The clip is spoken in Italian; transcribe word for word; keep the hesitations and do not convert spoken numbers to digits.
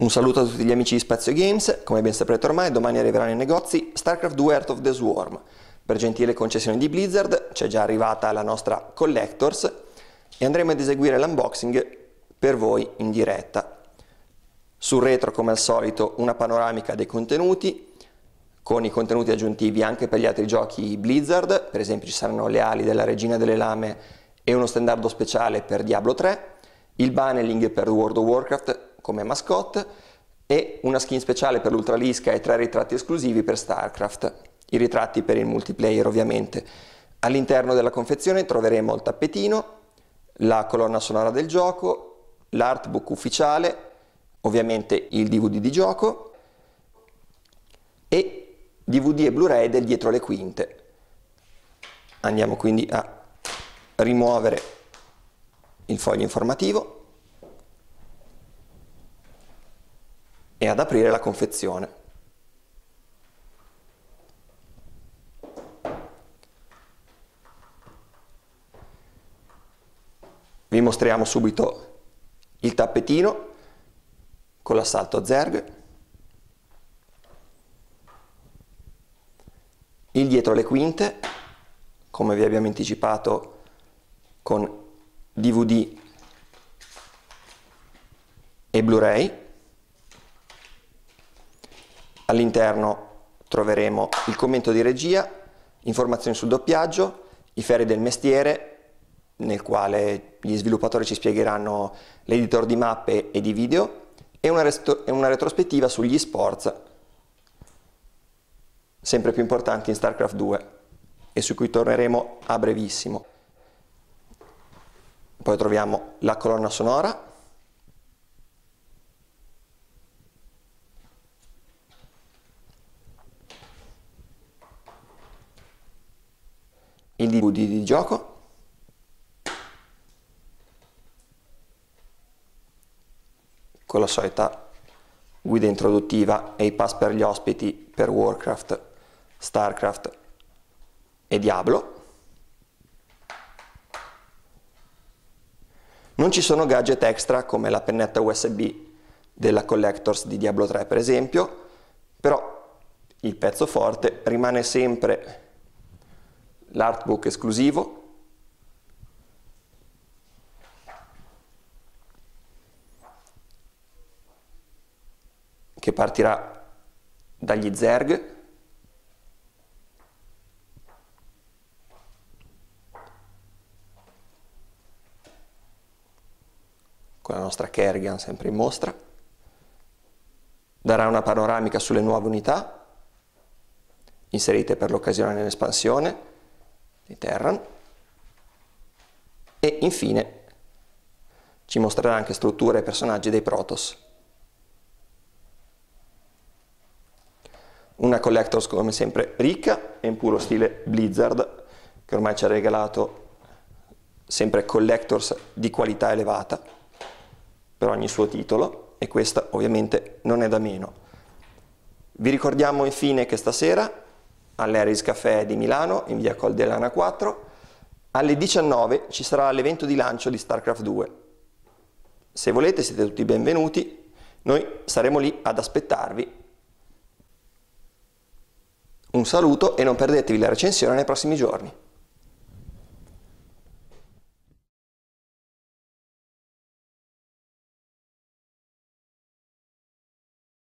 Un saluto a tutti gli amici di Spazio Games. Come ben saprete ormai, domani arriverà nei negozi StarCraft due Heart of the Swarm. Per gentile concessione di Blizzard c'è già arrivata la nostra Collectors e andremo ad eseguire l'unboxing per voi in diretta. Sul retro, come al solito, una panoramica dei contenuti, con i contenuti aggiuntivi anche per gli altri giochi Blizzard. Per esempio ci saranno le ali della Regina delle Lame e uno stendardo speciale per Diablo tre, il paneling per World of Warcraft come mascotte e una skin speciale per l'Ultralisca e tre ritratti esclusivi per StarCraft, i ritratti per il multiplayer ovviamente. All'interno della confezione troveremo il tappetino, la colonna sonora del gioco, l'artbook ufficiale, ovviamente il D V D di gioco e D V D e Blu-ray del dietro le quinte. Andiamo quindi a rimuovere il foglio informativo e ad aprire la confezione. Vi mostriamo subito il tappetino con l'assalto Zerg, il dietro le quinte, come vi abbiamo anticipato, con D V D e Blu-ray. All'interno troveremo il commento di regia, informazioni sul doppiaggio, i ferri del mestiere, nel quale gli sviluppatori ci spiegheranno l'editor di mappe e di video, e una, e una retrospettiva sugli sports, sempre più importanti in StarCraft due, e su cui torneremo a brevissimo. Poi troviamo la colonna sonora, il D V D di gioco, con la solita guida introduttiva e i pass per gli ospiti per Warcraft, StarCraft e Diablo. Non ci sono gadget extra come la pennetta U S B della Collectors di Diablo tre per esempio, però il pezzo forte rimane sempre l'artbook esclusivo, che partirà dagli Zerg, con la nostra Kerrigan sempre in mostra, darà una panoramica sulle nuove unità inserite per l'occasione nell'espansione di Terran e infine ci mostrerà anche strutture e personaggi dei Protoss. Una Collectors come sempre ricca e in puro stile Blizzard, che ormai ci ha regalato sempre Collectors di qualità elevata per ogni suo titolo, e questa ovviamente non è da meno. Vi ricordiamo infine che stasera all'Aris Café di Milano, in via Col dell'Ana quattro, alle diciannove ci sarà l'evento di lancio di StarCraft due. Se volete siete tutti benvenuti, noi saremo lì ad aspettarvi. Un saluto e non perdetevi la recensione nei prossimi giorni.